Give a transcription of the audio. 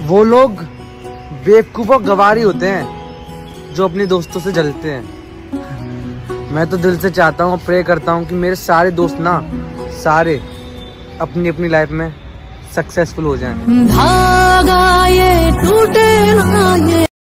वो लोग बेवकूफ और गवारी होते हैं जो अपने दोस्तों से जलते हैं। मैं तो दिल से चाहता हूँ, प्रे करता हूँ कि मेरे सारे दोस्त ना सारे अपनी अपनी लाइफ में सक्सेसफुल हो जाएं। धागा ये टूटे ना ये